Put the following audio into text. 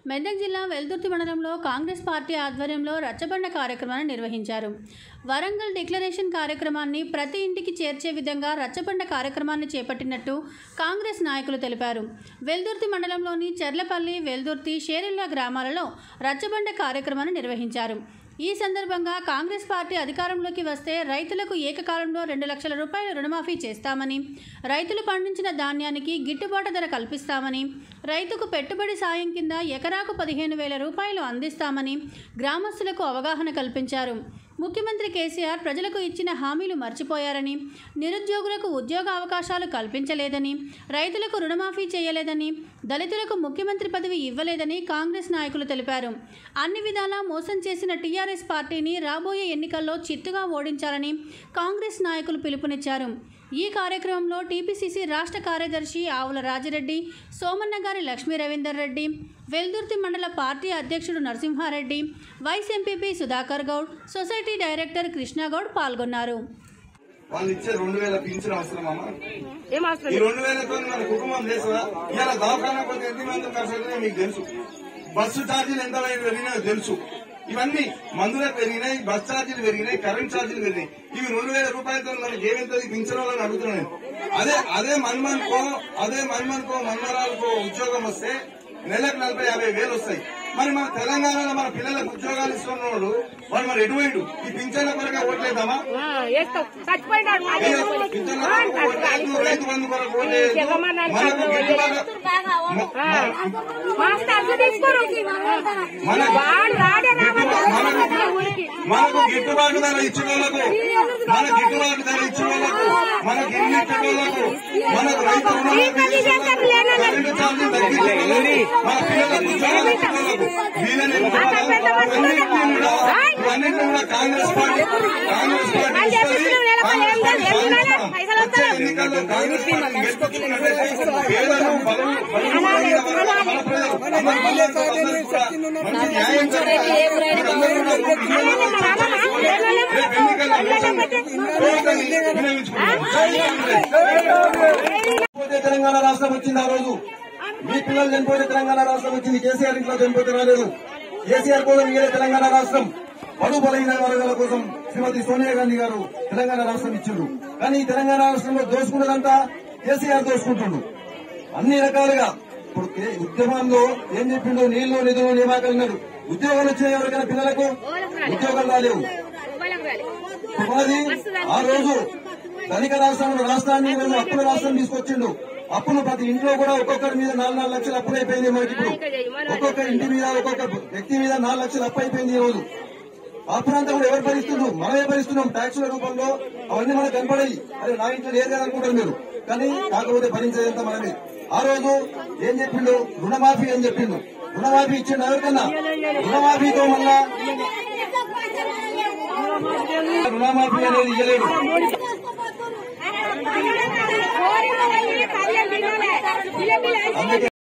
మెదక్ జిల్లా వెల్దుర్తి మండలంలో కాంగ్రెస్ పార్టీ ఆధ్వర్యంలో రచ్చబండ కార్యక్రమాన్ని నిర్వహించారు. వరంగల్ డిక్లరేషన్ కార్యక్రమాన్ని ప్రతి ఇంటికి చేర్చే విధంగా రచ్చబండ కార్యక్రమాన్ని చేపట్టినట్టు కాంగ్రెస్ నాయకులు తెలిపారు. వెల్దుర్తి మండలంలోని చెర్లపల్లి, వెల్దుర్తి, షేరిల్లా గ్రామాలలో రచ్చబండ కార్యక్రమాన్ని నిర్వహించారు. ఈ సందర్భంగా కాంగ్రెస్ పార్టీ అధికారంలోకి వస్తే రైతులకు ఏకకాలంలో 2 లక్షల రూపాయల రుణమాఫీ చేస్తామని, రైతులు పండించిన ధాన్యానికి గిట్టుబాటు ధర కల్పిస్తామని, రైతుకు పెట్టుబడి సాయం కింద ఎకరాకు 15,000 రూపాయలు అందిస్తామని గ్రామస్తులకు అవగాహన కల్పించారు. ముఖ్యమంత్రి కేసీఆర్ ప్రజలకు ఇచ్చిన హామీలు మర్చిపోయారని, నిరుద్యోగులకు ఉద్యోగ అవకాశాలు కల్పించలేదని, రైతులకు రుణమాఫీ చేయలేదని, దళితులకు ముఖ్యమంత్రి పదవి ఇవ్వలేదని కాంగ్రెస్ నాయకులు తెలిపారు. అన్ని విధాలా మోసం చేసిన టీఆర్ఎస్ పార్టీని రాబోయే ఎన్నికల్లో చిత్తుగా ఓడించాలని కాంగ్రెస్ నాయకులు పిలుపునిచ్చారు. ఈ కార్యక్రమంలో టీపీసీసీ రాష్ట్ర కార్యదర్శి ఆవుల రాజిరెడ్డి, సోమన్నగారి లక్ష్మీ రవీందర్ రెడ్డి, వెల్దుర్తి మండల పార్టీ అధ్యక్షుడు Narasimha Reddy, vice MPP Sudhakar Goud, society director Krishna Goud పాల్గొన్నారు. వాళ్ళు ఇచ్చే 2,000 పింఛన్ అవసరమా? ఈ 2,000తో మన కుటుంబం చేస్తుందా? ఇలా దవాఖానా కొంచెం ఎంత మంది ఖర్చు మీకు తెలుసు. బస్సు ఛార్జీలు ఎంత పెరిగినాయో తెలుసు. ఇవన్నీ మందులకు పెరిగినాయి, బస్ ఛార్జీలు పెరిగినాయి, కరెంట్ ఛార్జీలు పెరిగినాయి. ఇవి 2,000 రూపాయలతో మనకి ఏమెంతది పింఛన్ వాళ్ళని అడుగుతున్నాను. అదే మన్మన్కో మన్మరాలకో ఉద్యోగం వస్తే నెలకు 40,000-50,000 వస్తాయి. మరి మన తెలంగాణలో మన పిల్లలకు ఉద్యోగాలు ఇస్తున్నవాడు వాడు మరి ఎటువైండు? ఈ పింఛన్ల కొరకే ఓట్లేద్దామా? రైతు బంధు కొరకు ఓట్లేదు. మనకు గిట్టుబాటు ధర ఇచ్చిన వాళ్ళకు, మనకు ఇల్లు ఇచ్చిన వాళ్ళకు, మనకు రైతు కరెంటు ఛార్జీలు తగ్గించే వాళ్ళకు, మన పిల్లలకు ఉద్యోగాలు ఇచ్చిన వాళ్ళకు ఇవన్నింటినీ కూడా కాంగ్రెస్ పార్టీ ఎన్నికల్లో కాంగ్రెస్ పార్టీ గెలుపొచ్చుకున్నట్లయితే పేదలు మంచి న్యాయం తెలంగాణ రాష్ట్రం వచ్చింది. ఆ రోజు మీ పిల్లలు చనిపోతే తెలంగాణ రాష్ట్రం వచ్చింది. కేసీఆర్ ఇంట్లో చనిపోతే రాలేదు. కేసీఆర్ కోసం ఇదే తెలంగాణ రాష్ట్రం. బడుగు బలహీన వర్గాల కోసం శ్రీమతి సోనియా గాంధీ గారు తెలంగాణ రాష్ట్రం ఇచ్చిండ్రు. కానీ ఈ తెలంగాణ రాష్ట్రంలో దోచుకున్నదంతా కేసీఆర్ దోచుకుంటుండు అన్ని రకాలుగా. ఇప్పుడు ఉద్యమంలో ఏం చెప్పిండు? నీళ్లు, నిధులు, నియామకాలు. ఉద్యోగాలు వచ్చే ఎవరికైనా పిల్లలకు ఉద్యోగాలు రాలేవు. ఆ రోజు ధనిక రాష్ట్రాన్ని అప్పుల రాష్ట్రం తీసుకొచ్చిండు. అప్పులు ప్రతి ఇంట్లో కూడా ఒక్కొక్కరి మీద 4 లక్షలు అప్పులు అయిపోయింది. మనకి ఇప్పుడు ఒక్కొక్క ఇంటి మీద, ఒక్కొక్క వ్యక్తి మీద 4 లక్షలు అప్పు అయిపోయింది. ఈ రోజు అప్పులంతా కూడా ఎవరు భరిస్తున్నాం? మనమే భరిస్తున్నాం. ట్యాక్సుల రూపంలో అవన్నీ మనకు కనపడాయి. అదే నా ఇంట్లో లేదు కదా అనుకుంటారు మీరు, కానీ కాకపోతే భరించేదంతా మనమే. ఆ రోజు ఏం చెప్పిండు? రుణమాఫీ అని చెప్పిండు. రుణమాఫీ ఇచ్చిండు ఎవరికన్నా? రుణమాఫీతో మళ్ళా రుణమాఫీ అనేది ఇవ్వలేడు.